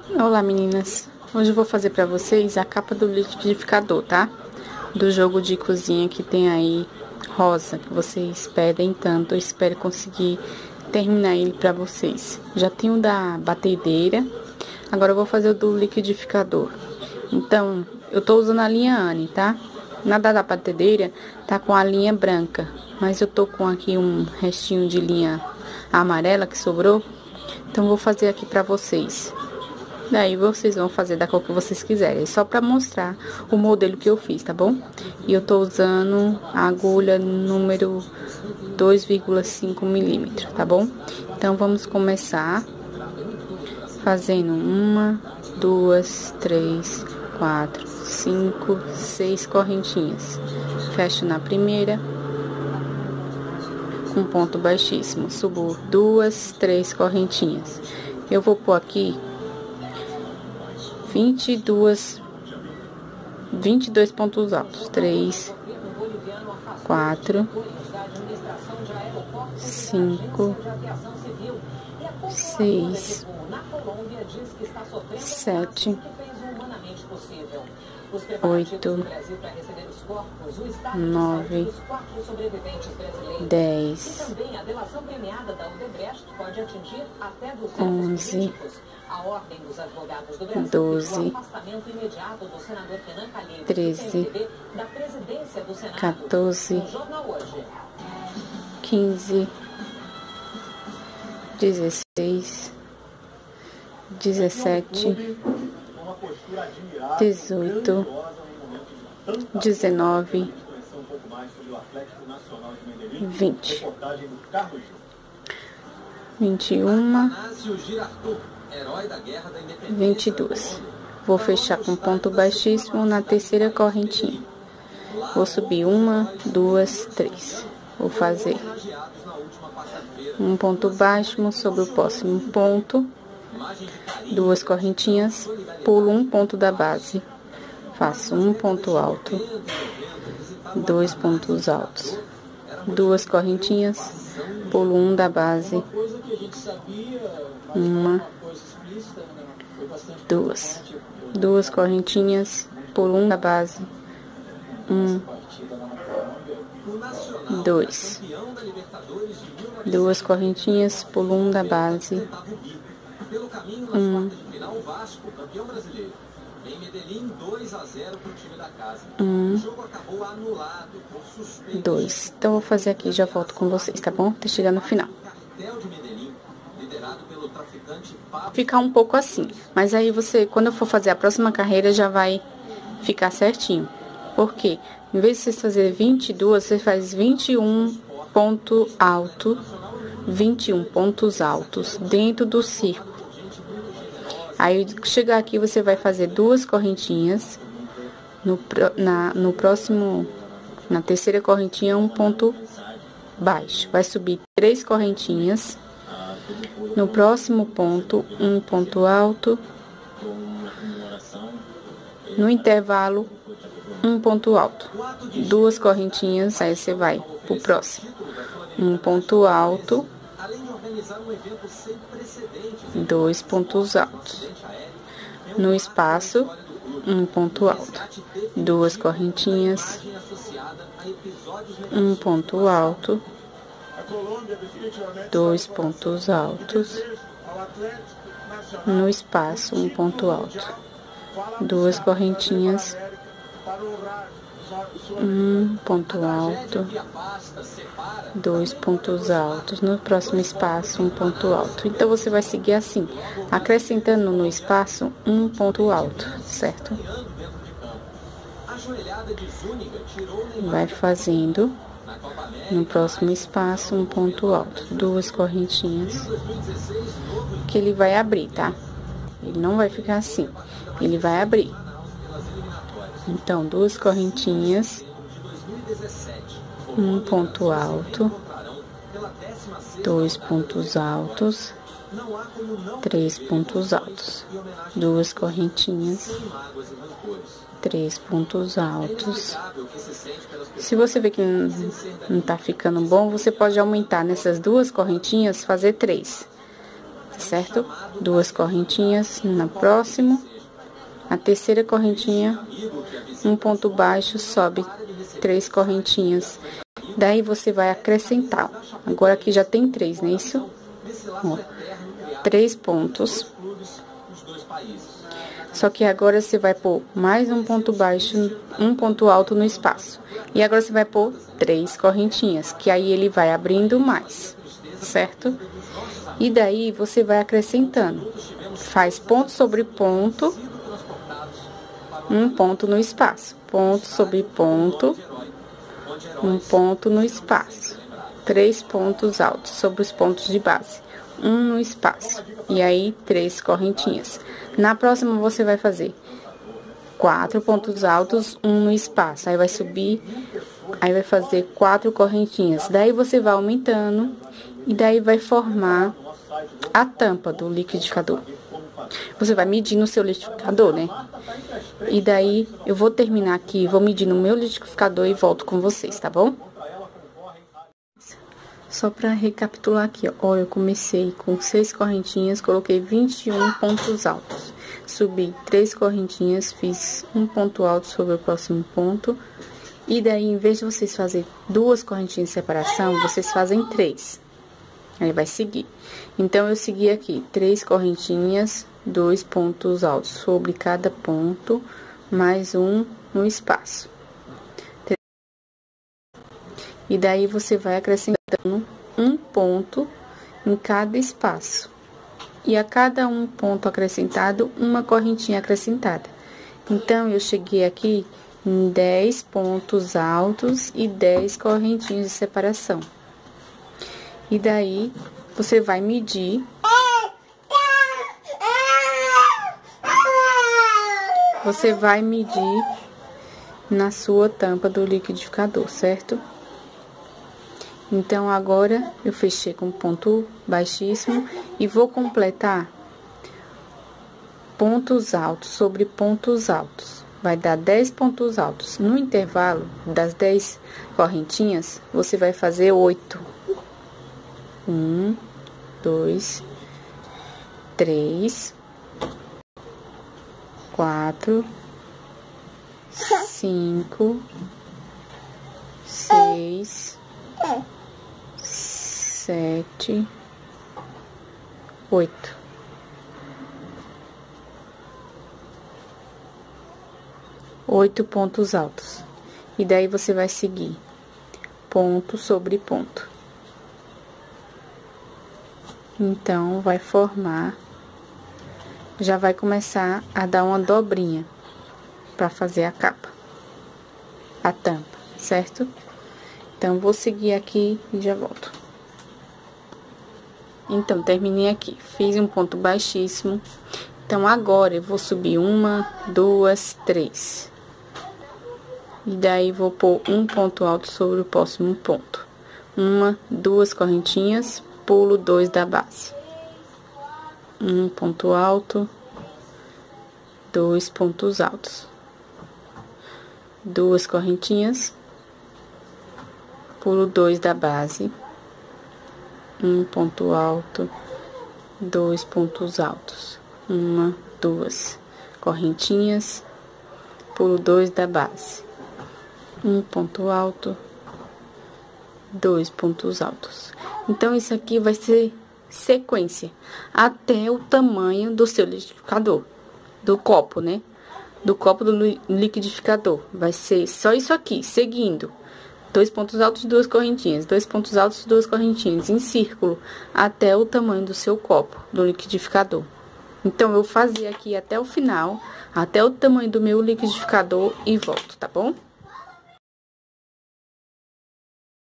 Olá, meninas. Hoje eu vou fazer pra vocês a capa do liquidificador, tá? Do jogo de cozinha que tem aí rosa, que vocês pedem tanto. Eu espero conseguir terminar ele pra vocês. Já tenho da batedeira, agora eu vou fazer o do liquidificador. Então, eu tô usando a linha Anne, tá? Na da batedeira tá com a linha branca, mas eu tô com aqui um restinho de linha amarela que sobrou. Então, vou fazer aqui pra vocês. Daí, vocês vão fazer da cor que vocês quiserem. É só pra mostrar o modelo que eu fiz, tá bom? E eu tô usando a agulha número 2,5 milímetros, tá bom? Então, vamos começar fazendo 1, 2, 3, 4, 5, 6 correntinhas. Fecho na primeira. Com ponto baixíssimo. Subo 2, 3 correntinhas. Eu vou pôr aqui 22 pontos altos. 3, 4, 5, 6, 7, 8, 9, 10, 11, 12, 13, 14, 15, 16, 17, 18, 19, 20, 21, 22. Vou fechar com ponto baixíssimo na terceira correntinha. Vou subir 1, 2, 3. Vou fazer um ponto baixo sobre o próximo ponto, 2 correntinhas, pulo um ponto da base, faço um ponto alto, 2 pontos altos, 2 correntinhas, pulo um da base, 1, 2, 2 correntinhas, pulo um da base, 1, 2, 2 correntinhas, pulo um da base, 1, 2. Então, vou fazer aqui e já volto com vocês, tá bom? Até chegar no final. Ficar um pouco assim, mas aí você, quando eu for fazer a próxima carreira, já vai ficar certinho. Por quê? Em vez de você fazer 22, você faz 21 ponto alto, 21 pontos altos dentro do círculo. Aí, chegar aqui, você vai fazer 2 correntinhas, na terceira correntinha, um ponto baixo. Vai subir 3 correntinhas, no próximo ponto, um ponto alto, no intervalo, um ponto alto, 2 correntinhas, aí você vai pro próximo, um ponto alto, 2 pontos altos, no espaço, um ponto alto, 2 correntinhas, um ponto alto, 2 pontos altos, no espaço, um ponto alto, 2 correntinhas, um ponto alto, 2 pontos altos, no próximo espaço, um ponto alto. Então, você vai seguir assim, acrescentando no espaço um ponto alto, certo? Vai fazendo no próximo espaço um ponto alto, 2 correntinhas, que ele vai abrir, tá? Ele não vai ficar assim, ele vai abrir. Então, 2 correntinhas, um ponto alto, 2 pontos altos, 3 pontos altos, 2 correntinhas, 3 pontos altos. Se você vê que não tá ficando bom, você pode aumentar nessas 2 correntinhas, fazer 3. certo? 2 correntinhas no próximo. A terceira correntinha, um ponto baixo, sobe 3 correntinhas. Daí, você vai acrescentar. Agora, aqui já tem 3, não é isso? Ó, 3 pontos. Só que agora, você vai pôr mais um ponto baixo, um ponto alto no espaço. E agora, você vai pôr 3 correntinhas, que aí ele vai abrindo mais, certo? E daí, você vai acrescentando. Faz ponto sobre ponto, um ponto no espaço. Ponto sobre ponto, um ponto no espaço. 3 pontos altos sobre os pontos de base. Um no espaço. E aí, 3 correntinhas. Na próxima, você vai fazer 4 pontos altos, um no espaço. Aí, vai subir, aí vai fazer 4 correntinhas. Daí, você vai aumentando e daí vai formar a tampa do liquidificador. Você vai medir no seu liquidificador, né? E daí, eu vou terminar aqui, vou medir no meu liquidificador e volto com vocês, tá bom? Só pra recapitular aqui, ó, eu comecei com 6 correntinhas, coloquei 21 pontos altos. Subi 3 correntinhas, fiz um ponto alto sobre o próximo ponto. E daí, em vez de vocês fazerem 2 correntinhas de separação, vocês fazem 3. Aí, vai seguir. Então, eu segui aqui 3 correntinhas, 2 pontos altos sobre cada ponto, mais um no espaço. E daí, você vai acrescentando um ponto em cada espaço. E a cada um ponto acrescentado, uma correntinha acrescentada. Então, eu cheguei aqui em 10 pontos altos e 10 correntinhas de separação. E daí, você vai medir. Você vai medir na sua tampa do liquidificador, certo? Então, agora, eu fechei com ponto baixíssimo e vou completar pontos altos sobre pontos altos. Vai dar 10 pontos altos. No intervalo das 10 correntinhas, você vai fazer 8. 1, 2, 3, 4, 5, 6, 7, 8. Oito pontos altos. E daí, você vai seguir ponto sobre ponto. Então, vai formar, já vai começar a dar uma dobrinha para fazer a capa, a tampa, certo? Então, vou seguir aqui e já volto. Então, terminei aqui, fiz um ponto baixíssimo. Então, agora eu vou subir 1, 2, 3. E daí, vou pôr um ponto alto sobre o próximo ponto. 1, 2 correntinhas, pulo 2 da base. Um ponto alto, 2 pontos altos. 2 correntinhas, pulo 2 da base. Um ponto alto, 2 pontos altos. 1, 2 correntinhas, pulo 2 da base. Um ponto alto, 2 pontos altos. Então, isso aqui vai ser sequência até o tamanho do seu liquidificador, do copo, né? Do copo do liquidificador. Vai ser só isso aqui, seguindo. 2 pontos altos, 2 correntinhas. 2 pontos altos, 2 correntinhas, em círculo, até o tamanho do seu copo, do liquidificador. Então, eu vou fazer aqui até o final, até o tamanho do meu liquidificador e volto, tá bom?